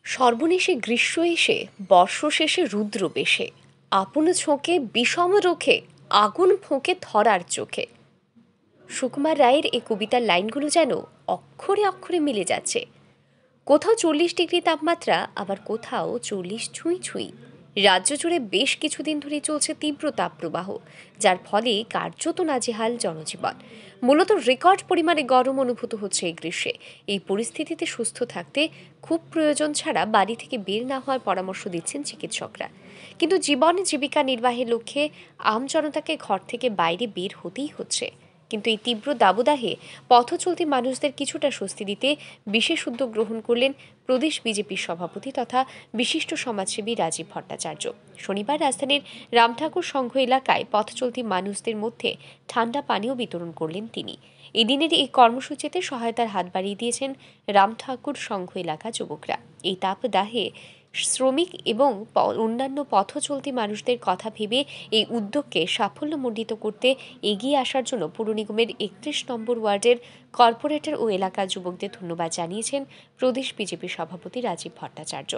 সর্বনেশে গ্রীষ্ম এসে বর্ষ শেষে রুদ্র বেশে আপন ছোঁকে বিষম রোখে আগুন ফোঁকে ধরার চোখে। সুকুমার রায়ের এই কবিতার লাইনগুলো যেন অক্ষরে অক্ষরে মিলে যাচ্ছে। কোথাও 40 ডিগ্রি তাপমাত্রা, আবার কোথাও 40 ছুঁই ছুঁই। রাজ্য জুড়ে বেশ কিছুদিন ধরে চলছে তীব্র তাপপ্রবাহ, যার ফলে কার্যত নাজেহাল জনজীবন। মূলত রেকর্ড পরিমাণে গরম অনুভূত হচ্ছে এই গ্রীষ্মে। এই পরিস্থিতিতে সুস্থ থাকতে খুব প্রয়োজন ছাড়া বাড়ি থেকে বের না হওয়ার পরামর্শ দিচ্ছেন চিকিৎসকরা। কিন্তু জীবন জীবিকা নির্বাহের লক্ষ্যে আমজনতাকে ঘর থেকে বাইরে বের হতেই হচ্ছে। কিন্তু এই তীব্র দাবদাহে পথচলতি মানুষদের কিছুটা স্বস্তি দিতে বিশেষ উদ্যোগ গ্রহণ করলেন প্রদেশ বিজেপির সভাপতি তথা বিশিষ্ট সমাজসেবী রাজীব ভট্টাচার্য। শনিবার রাজধানীর রামঠাকুর সংঘ এলাকায় পথচলতি মানুষদের মধ্যে ঠান্ডা পানীয় বিতরণ করলেন তিনি। এদিনের এই কর্মসূচিতে সহায়তার হাত বাড়িয়ে দিয়েছেন রামঠাকুর সংঘ এলাকা যুবকরা। এই তাপদাহে শ্রমিক এবং অন্যান্য পথচলতি মানুষদের কথা ভেবে এই উদ্যোগকে সাফল্যমণ্ডিত করতে এগিয়ে আসার জন্য পুর নিগমের 31 নম্বর ওয়ার্ডের কর্পোরেটর ও এলাকার যুবকদের ধন্যবাদ জানিয়েছেন প্রদেশ বিজেপি সভাপতি রাজীব ভট্টাচার্য।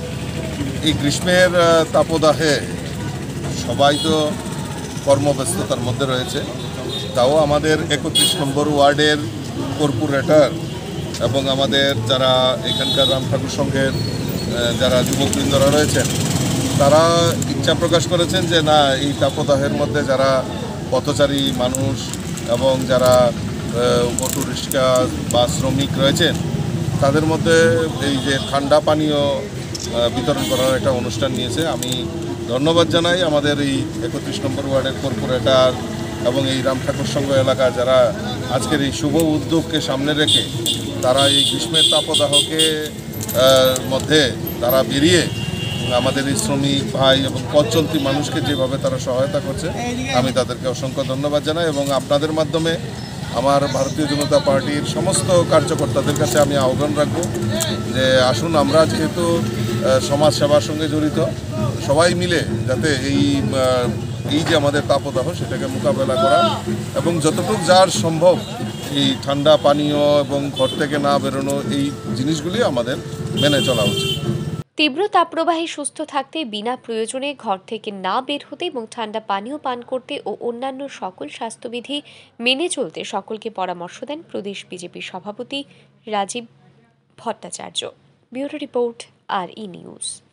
এই গ্রীষ্মের তাপদাহে সবাই তো কর্মব্যস্ততার মধ্যে রয়েছে, তাও আমাদের 31 নম্বর ওয়ার্ডের কর্পোরেটর এবং আমাদের যারা এখানকার রামঠাকুর সংঘের যারা যুবকবৃন্দরা রয়েছেন, তারা ইচ্ছা প্রকাশ করেছেন যে না, এই তাপদাহের মধ্যে যারা পথচারী মানুষ এবং যারা অটো রিক্সা বা শ্রমিক রয়েছেন, তাদের মধ্যে এই যে ঠান্ডা পানীয় বিতরণ করার একটা অনুষ্ঠান নিয়েছে। আমি ধন্যবাদ জানাই আমাদের এই 31 নম্বর ওয়ার্ডের কর্পোরেটর এবং এই রামঠাকুর সংঘ এলাকা যারা আজকের এই শুভ উদ্যোগকে সামনে রেখে তারা এই গ্রীষ্মের তাপদাহকে মধ্যে তারা বেরিয়ে আমাদের এই শ্রমিক ভাই এবং পথচলতি মানুষকে যেভাবে তারা সহায়তা করছে, আমি তাদেরকে অসংখ্য ধন্যবাদ জানাই। এবং আপনাদের মাধ্যমে আমার ভারতীয় জনতা পার্টির সমস্ত কার্যকর্তাদের কাছে আমি আহ্বান রাখব যে আসুন, আমরা যেহেতু সমাজ সেবার সঙ্গে জড়িত, সবাই মিলে যাতে এই যে আমাদের তাপদাহ সেটাকে মোকাবেলা করা এবং যতটুকু যার সম্ভব এই ঠান্ডা পানীয় এবং ঘর থেকে না বেরোনো, এই জিনিসগুলি আমাদের মেনে চলা উচিত। তীব্র তাপপ্রবাহে সুস্থ থাকতে বিনা প্রয়োজনে ঘর থেকে না বের হতে এবং ঠান্ডা পানীয় পান করতে ও অন্যান্য সকল স্বাস্থ্যবিধি মেনে চলতে সকলকে পরামর্শ দেন প্রদেশ বিজেপির সভাপতি Rajib Bhattacharya. Bureau report, RE news.